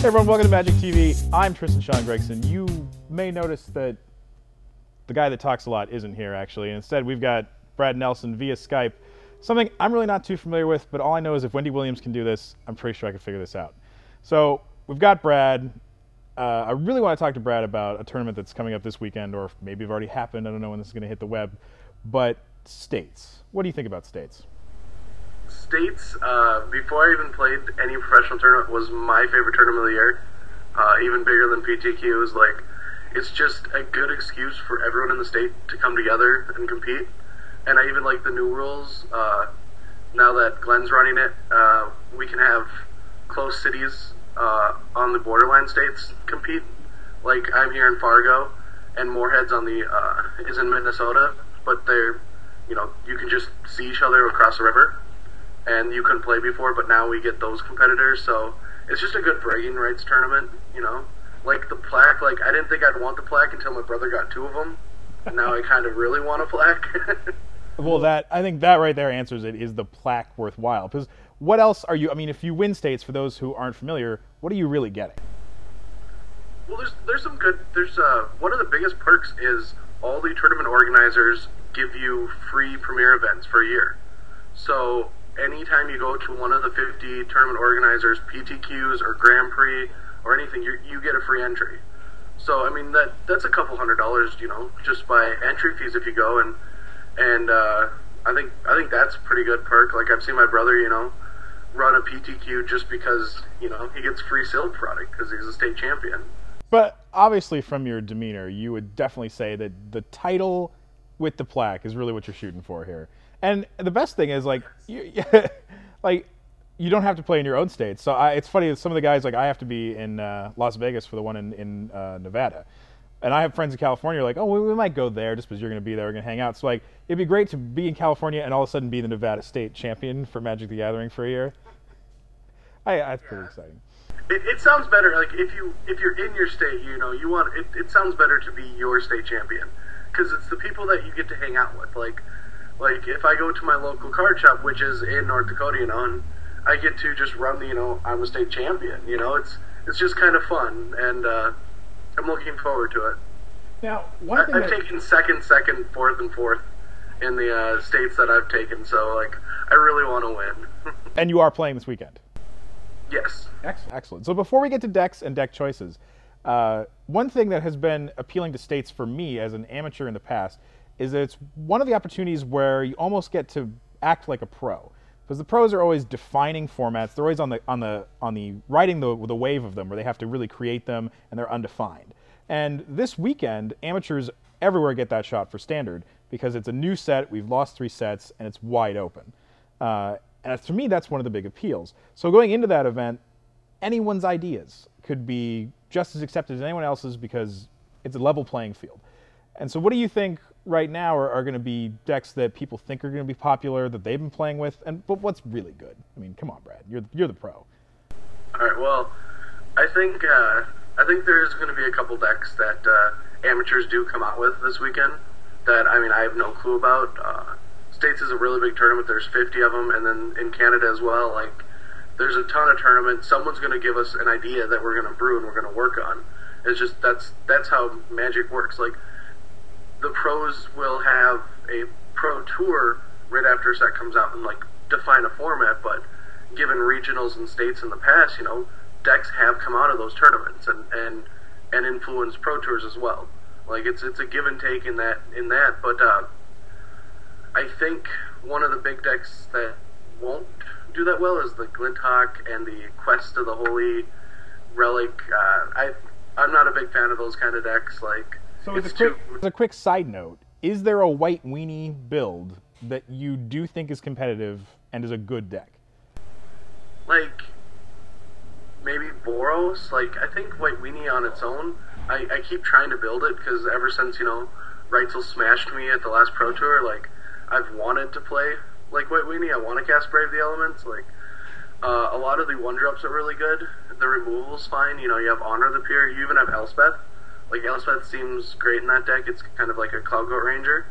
everyone, welcome to Magic TV. I'm Tristan Shaun Gregson. You may notice that the guy that talks a lot isn't here, actually. Instead, we've got Brad Nelson via Skype. Something I'm really not too familiar with, but all I know is if Wendy Williams can do this, I'm pretty sure I can figure this out. So we've got Brad. I really want to talk to Brad about a tournament that's coming up this weekend, or maybe it's already happened. I don't know when this is going to hit the web. But States. What do you think about States? States, before I even played any professional tournament, was my favorite tournament of the year. Even bigger than PTQ. Is like, it's just a good excuse for everyone in the state to come together and compete. And I even like the new rules. Now that Glenn's running it, we can have close cities on the borderline states compete. Like, I'm here in Fargo, and Moorhead's on the is in Minnesota, but they're, you can just see each other across the river. And you couldn't play before, but now we get those competitors, so it's just a good bragging rights tournament, Like the plaque, like I didn't think I'd want the plaque until my brother got 2 of them, and now I kind of really want a plaque. Well, I think that right there answers it. Is the plaque worthwhile? Because what else are you, I mean, if you win States, for those who aren't familiar, what are you really getting? Well, there's some good, one of the biggest perks is all the tournament organizers give you free premier events for a year. So anytime you go to one of the 50 tournament organizers, PTQs or Grand Prix or anything, you get a free entry. So I mean that's a couple $100, just by entry fees if you go, and I think that's a pretty good perk. Like I've seen my brother, run a PTQ just because he gets free silk product because he's a state champion. But obviously, from your demeanor, you would definitely say that the title with the plaque is really what you're shooting for here. And the best thing is, like, you don't have to play in your own state. So it's funny that some of the guys, like, I have to be in Las Vegas for the one in Nevada. And I have friends in California like, oh, we might go there just because you're going to be there. We're going to hang out. So, like, it'd be great to be in California and all of a sudden be the Nevada state champion for Magic the Gathering for a year. That's pretty exciting. It sounds better, like, if you're in your state, you want, it sounds better to be your state champion. Because it's the people that you get to hang out with. Like, if I go to my local card shop, which is in North Dakota, and I get to just run the, I'm a state champion, it's just kind of fun, and I'm looking forward to it. Now, I've taken second, fourth, and fourth in the states that I've taken, so, like, I really want to win. And you are playing this weekend? Yes. Excellent. So before we get to decks and deck choices, one thing that has been appealing to States for me as an amateur in the past is that it's one of the opportunities where you almost get to act like a pro, because the pros are always defining formats. They're always on the riding the wave of them, where they have to really create them, and they're undefined. And this weekend, amateurs everywhere get that shot for Standard because it's a new set. We've lost 3 sets, and it's wide open. And to me, that's one of the big appeals. So going into that event, anyone's ideas could be just as accepted as anyone else's because it's a level playing field. And so what do you think right now are going to be decks that people think are going to be popular, that they've been playing with, but what's really good? I mean, come on, Brad, you're the pro. All right, well, I think there's going to be a couple decks that amateurs do come out with this weekend that, I mean, I have no clue about. States is a really big tournament. There's 50 of them, and then in Canada as well. Like, there's a ton of tournaments. Someone's going to give us an idea that we're going to brew and we're going to work on. It's just that's how Magic works. Like, the pros will have a pro tour right after a set comes out and like define a format. But given regionals and states in the past, decks have come out of those tournaments and influence pro tours as well. Like, it's a give and take in that. But I think one of the big decks that won't do that well is the Glinthawk and the Quest of the Holy Relic. I'm not a big fan of those kind of decks. Like, so as a quick side note, is there a white weenie build that you do think is competitive and is a good deck? Like, maybe Boros. Like, I think white weenie on its own, I keep trying to build it because ever since, Reitzel smashed me at the last Pro Tour, like, I've wanted to play like White Weenie. I want to cast Brave the Elements. Like, a lot of the 1-drops are really good. The removal's fine. You have Honor the Peer. You even have Elspeth. Like, Elspeth seems great in that deck. It's kind of like a Cloud Goat Ranger.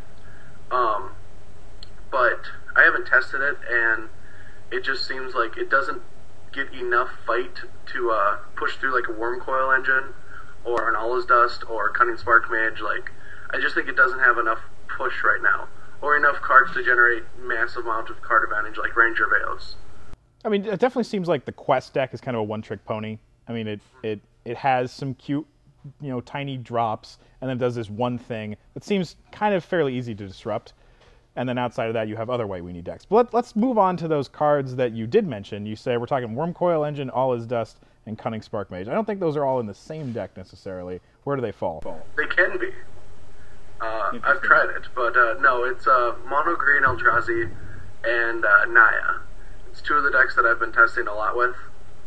But I haven't tested it, and it just seems like it doesn't get enough fight to push through like a worm coil engine or an all is dust or cunning spark mage. Like, I just think it doesn't have enough push right now, or enough cards to generate massive amount of card advantage like Ranger Veos. I mean, it definitely seems like the Quest deck is kind of a one-trick pony. I mean, it has some cute, tiny drops, and then does this one thing that seems kind of fairly easy to disrupt. And then outside of that, you have other white weenie decks. But let's move on to those cards that you did mention. You say we're talking Worm Coil Engine, All Is Dust, and Cunning Spark Mage. I don't think those are all in the same deck necessarily. Where do they fall? They can be. I've tried it, but no, it's Mono Green Eldrazi and Naya. It's two of the decks that I've been testing a lot with,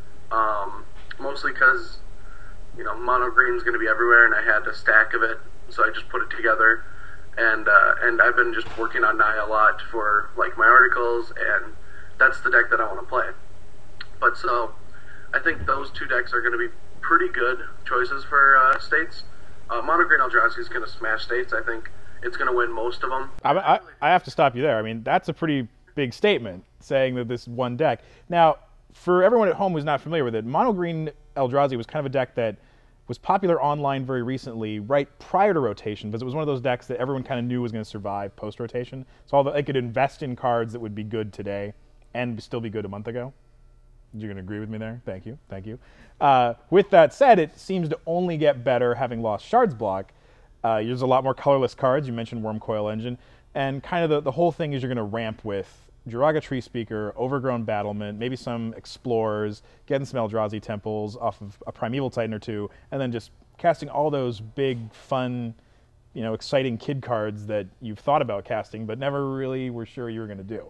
mostly because Mono Green's going to be everywhere, and I had a stack of it, so I just put it together. And I've been just working on Naya a lot for like my articles, and that's the deck that I want to play. But so I think those two decks are going to be pretty good choices for states. Mono Green Eldrazi is going to smash states. I think it's going to win most of them. I have to stop you there. I mean, that's a pretty big statement, saying that this one deck. Now, for everyone at home who's not familiar with it, Mono Green Eldrazi was kind of a deck that was popular online very recently, right prior to rotation, because it was one of those decks that everyone kind of knew was going to survive post-rotation. So they could invest in cards that would be good today and still be good a month ago. You're going to agree with me there? Thank you. Thank you. With that said, it seems to only get better having lost Shard's Block. There's a lot more colorless cards. You mentioned Worm Coil Engine. And kind of the whole thing is you're going to ramp with Jiraga Tree Speaker, Overgrown Battlement, maybe some Explorers, getting some Eldrazi Temples off of a Primeval Titan or two, and then just casting all those big, fun, exciting kid cards that you've thought about casting but never really were sure you were going to do.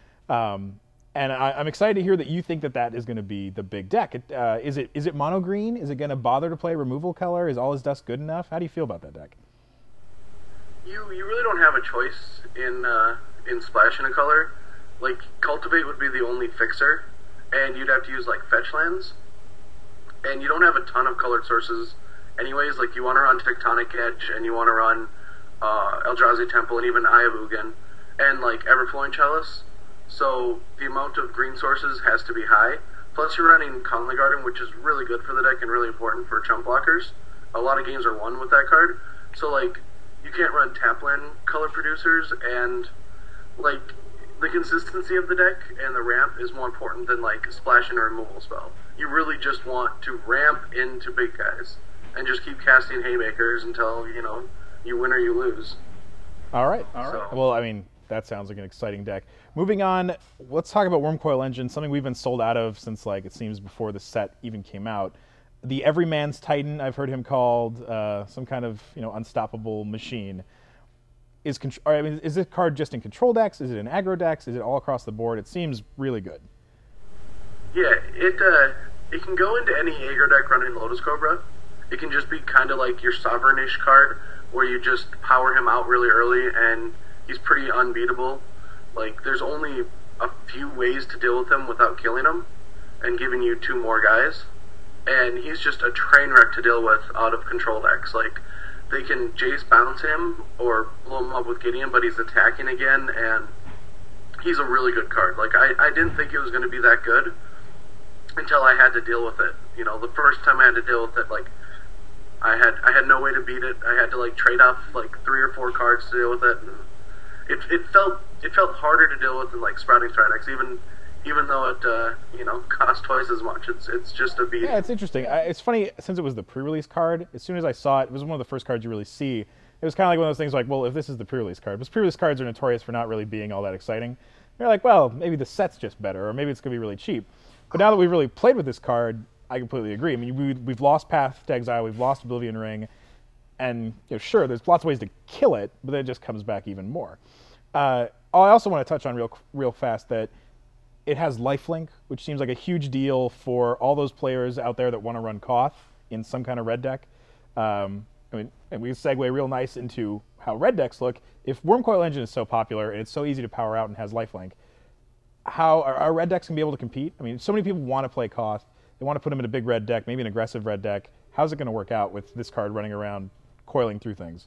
And I'm excited to hear that you think that is going to be the big deck. Is it mono green? Is it going to bother to play removal color? Is All Is Dust good enough? How do you feel about that deck? You really don't have a choice in splashing a color. Like, Cultivate would be the only fixer, and you'd have to use, like, fetch lands. And you don't have a ton of colored sources anyways. Like, you want to run Tectonic Edge, and you want to run Eldrazi Temple, and even Eye of Ugin, and, like, Everflowing Chalice. So the amount of green sources has to be high. Plus, you're running Conley Garden, which is really good for the deck and really important for chump blockers. A lot of games are won with that card. So, like, you can't run Tapland color producers, and, like, the consistency of the deck and the ramp is more important than, like, splashing a removal spell. You really just want to ramp into big guys and just keep casting haymakers until, you win or you lose. All right. Well, I mean, that sounds like an exciting deck. Moving on, let's talk about Worm Coil Engine, something we've been sold out of since, like, it seems before the set even came out. The Everyman's Titan, I've heard him called, some kind of, unstoppable machine. Is this card just in control decks? Is it in aggro decks? Is it all across the board? It seems really good. Yeah, it can go into any aggro deck running Lotus Cobra. It can just be kind of like your Sovereign-ish card, where you just power him out really early, and he's pretty unbeatable. Like, there's only a few ways to deal with him without killing him, and giving you two more guys. And he's just a train wreck to deal with out of control decks. Like, they can Jace bounce him or blow him up with Gideon, but he's attacking again, and he's a really good card. Like, I didn't think it was going to be that good until I had to deal with it. The first time I had to deal with it, like, I had no way to beat it. I had to, like, trade off, like, 3 or 4 cards to deal with it. And it felt harder to deal with than, like, Sprouting Stridex, even though it costs twice as much. It's just a beat. Yeah, it's interesting. It's funny, since it was the pre-release card, as soon as I saw it, it was one of the first cards you really see. It was kind of like one of those things like, well, if this is the pre-release card, because pre-release cards are notorious for not really being all that exciting. You're like, well, maybe the set's just better, or maybe it's going to be really cheap. But now that we've really played with this card, I completely agree. I mean, we've lost Path to Exile, we've lost Oblivion Ring, and sure, there's lots of ways to kill it, but then it just comes back even more. I also want to touch on real fast that it has lifelink, which seems like a huge deal for all those players out there that want to run Koth in some kind of red deck. And we segue real nice into how red decks look. If Worm Coil Engine is so popular and it's so easy to power out and has lifelink, how are red decks going to be able to compete? I mean, so many people want to play Koth. They want to put them in a big red deck, maybe an aggressive red deck. How's it going to work out with this card running around coiling through things?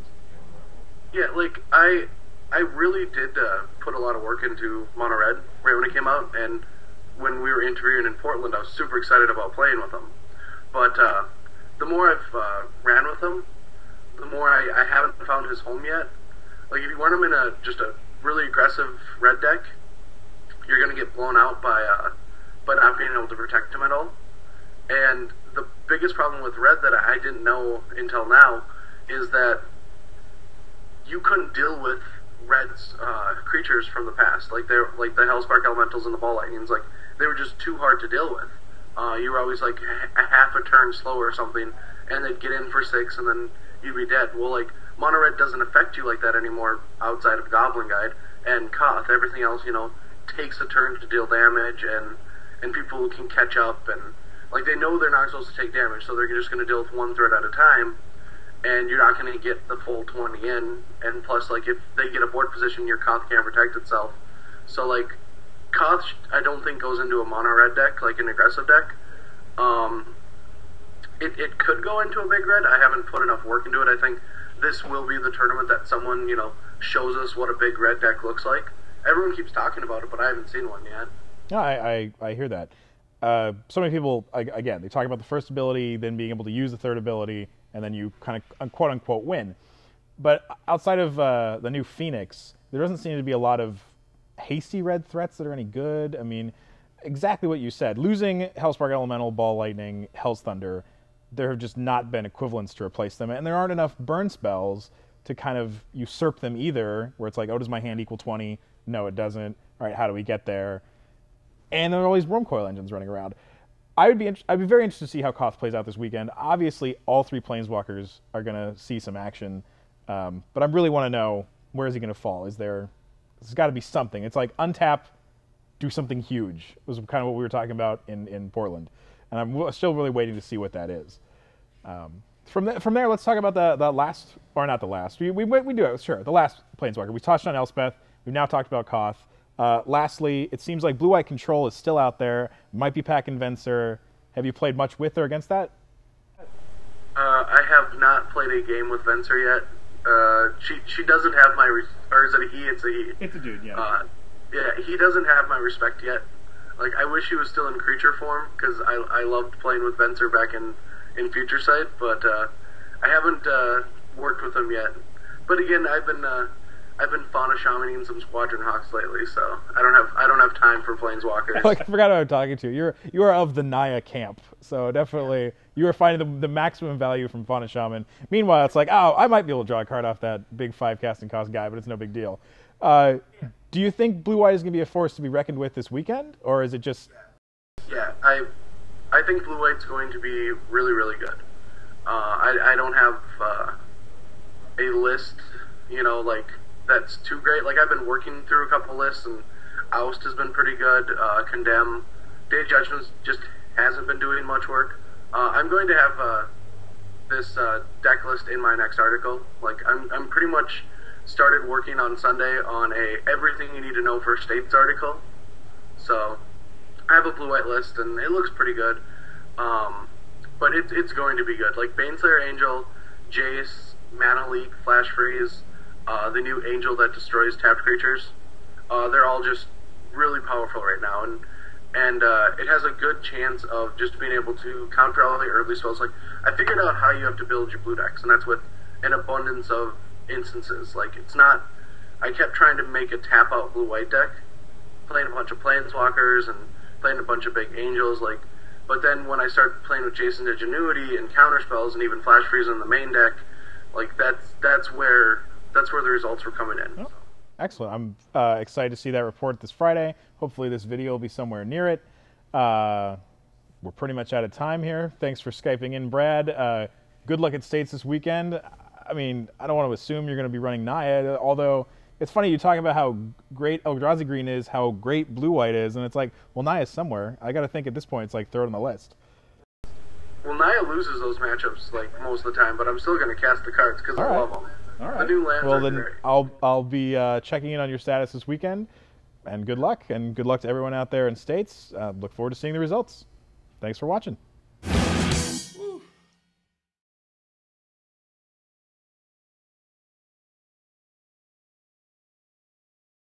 Yeah, like, I really did put a lot of work into Mono Red right when it came out, and when we were interviewing in Portland, I was super excited about playing with him. But the more I've ran with him, the more I haven't found his home yet. Like, if you want him in just a really aggressive red deck, you're going to get blown out by not being able to protect him at all. And the biggest problem with red that I didn't know until now is that you couldn't deal with red's creatures from the past, like the Hellspark Elementals and the Ball Lightnings. Like, they were just too hard to deal with. You were always like a half a turn slow or something, and they'd get in for 6, and then you'd be dead. Well, like, mono red doesn't affect you like that anymore outside of Goblin Guide and Koth. Everything else, takes a turn to deal damage, and people can catch up, and like, they know they're not supposed to take damage, so they're just going to deal with one threat at a time, and you're not going to get the full 20 in. And plus, like, if they get a board position, your Koth can't protect itself. So, like, Koth, I don't think goes into a mono red deck, like an aggressive deck. It could go into a big red. I haven't put enough work into it. I think this will be the tournament that someone, shows us what a big red deck looks like. Everyone keeps talking about it, but I haven't seen one yet. No, I hear that. So many people, again, they talk about the first ability, then being able to use the third ability, and then you kind of quote-unquote win. But outside of the new Phoenix, there doesn't seem to be a lot of hasty red threats that are any good. I mean, exactly what you said. Losing Hellspark Elemental, Ball Lightning, Hell's Thunder, there have just not been equivalents to replace them. And there aren't enough burn spells to kind of usurp them either, where it's like, oh, does my hand equal 20? No, it doesn't. All right, how do we get there? And there are all these Worm Coil engines running around. I'd be very interested to see how Koth plays out this weekend. Obviously, all 3 Planeswalkers are going to see some action, but I really want to know, where is he going to fall? There's got to be something. It's like, untap, do something huge, was kind of what we were talking about in Portland. And I'm still really waiting to see what that is. From there, let's talk about the last, or not the last. We do it, sure, the last Planeswalker. We touched on Elspeth. We've now talked about Koth. Lastly, it seems like Blue-White Control is still out there. Might be packing Venser. Have you played much with or against that? I have not played a game with Venser yet. She doesn't have my, or is it a he? It's a he. It's a dude, yeah. Yeah, he doesn't have my respect yet. Like, I wish he was still in creature form, because I loved playing with Venser back in Future Sight, but I haven't worked with him yet. But again, I've been Fauna Shamaning some Squadron Hawks lately, so I don't have time for Planeswalkers. I forgot who I'm talking to. You are of the Naya camp, so definitely you are finding the maximum value from Fauna Shaman. Meanwhile, it's like, oh, I might be able to draw a card off that big 5 casting cost guy, but it's no big deal. Do you think Blue-White is going to be a force to be reckoned with this weekend, or is it just... Yeah, I think Blue-White's going to be really, really good. I don't have a list, like, that's too great. Like, I've been working through a couple lists, and Oust has been pretty good. Condemn. Day of Judgment just hasn't been doing much work. I'm going to have this deck list in my next article. Like, I'm pretty much started working on Sunday on a everything you need to know for states article. So I have a Blue-White list, and it looks pretty good. But it's going to be good. Like, Baneslayer Angel, Jace, Mana Leak, Flash Freeze, the new Angel that destroys tapped creatures. They're all just really powerful right now, and it has a good chance of just being able to counter all the early spells. Like, I figured out how you have to build your blue decks, and that's with an abundance of instances. Like, it's not... I kept trying to make a tap-out blue-white deck, playing a bunch of Planeswalkers and playing a bunch of big Angels, like... But then when I started playing with Jason Ingenuity and counterspells and even Flash Freeze in the main deck, like, that's where the results were coming in. Oh, excellent. I'm excited to see that report this Friday. Hopefully this video will be somewhere near it. We're pretty much out of time here. Thanks for Skyping in, Brad. Good luck at States this weekend. I mean, I don't want to assume you're going to be running Naya, although it's funny you talk about how great Eldrazi Green is, how great Blue-White is, and it's like, well, Naya's somewhere. I got to think at this point it's like third on the list. Well, Naya loses those matchups like most of the time, but I'm still going to cast the cards because I love them. All right. The new lands well, are then great. I'll be checking in on your status this weekend, and good luck to everyone out there in States. Look forward to seeing the results. Thanks for watching.